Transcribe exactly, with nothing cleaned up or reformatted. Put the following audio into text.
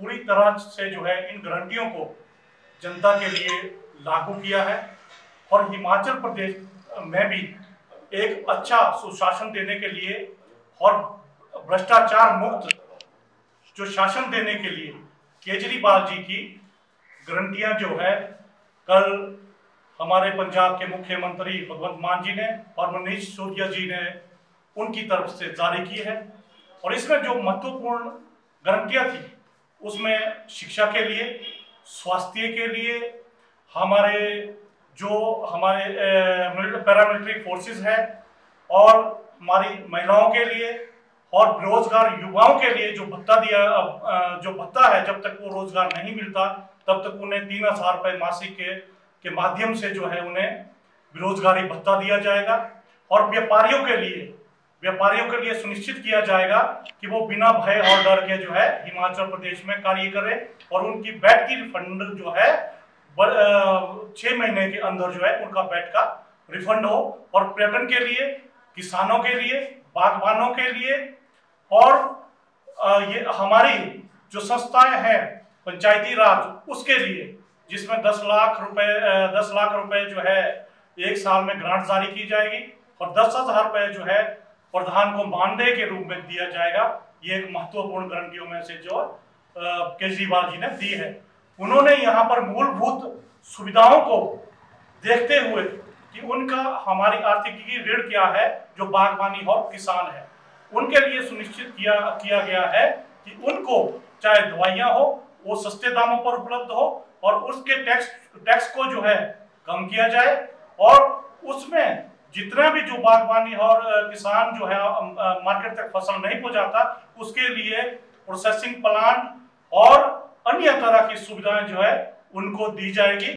पूरी तरह से जो है इन गारंटियों को जनता के लिए लागू किया है और हिमाचल प्रदेश में भी एक अच्छा सुशासन देने के लिए और भ्रष्टाचार मुक्त जो शासन देने के लिए केजरीवाल जी की गारंटियां जो है कल हमारे पंजाब के मुख्यमंत्री भगवंत मान जी ने और मनीष सिसोदिया जी ने उनकी तरफ से जारी की है। और इसमें जो महत्वपूर्ण गारंटियां थी उसमें शिक्षा के लिए, स्वास्थ्य के लिए, हमारे जो हमारे पैरामिलिट्री फोर्सेस है और हमारी महिलाओं के लिए और बेरोजगार युवाओं के लिए जो भत्ता दिया जो भत्ता है, जब तक वो रोजगार नहीं मिलता तब तक उन्हें तीन हजार रुपये मासिक के के माध्यम से जो है उन्हें बेरोजगारी भत्ता दिया जाएगा। और व्यापारियों के लिए व्यापारियों के लिए सुनिश्चित किया जाएगा कि वो बिना भय और डर के जो है हिमाचल प्रदेश में कार्य करें और उनकी वैट की रिफंड जो है छह महीने के अंदर जो है उनका वैट का रिफंड हो। और पर्यटन के लिए, किसानों के लिए, बागबानों के लिए और ये हमारी जो संस्थाएं हैं पंचायती राज उसके लिए, जिसमें दस लाख रुपए दस लाख रुपए जो है एक साल में ग्रांट जारी की जाएगी और दस हजार रुपए जो है प्रधान को मानदेय के रूप में दिया जाएगा। ये एक महत्वपूर्ण गारंटियों में से जो केजरीवाल जी ने दी है। उन्होंने यहाँ पर मूलभूत सुविधाओं को देखते हुए कि उनका हमारी आर्थिकी ऋण क्या है, जो बागवानी और किसान है उनके लिए सुनिश्चित किया किया गया है कि उनको चाहे दवाइयाँ हो वो सस्ते दामों पर उपलब्ध हो और उसके टैक्स टैक्स को जो है कम किया जाए और उसमें जितना भी जो बागवानी और किसान जो है मार्केट तक फसल नहीं पहुंचाता उसके लिए प्रोसेसिंग प्लांट और अन्य तरह की सुविधाएं जो है उनको दी जाएगी।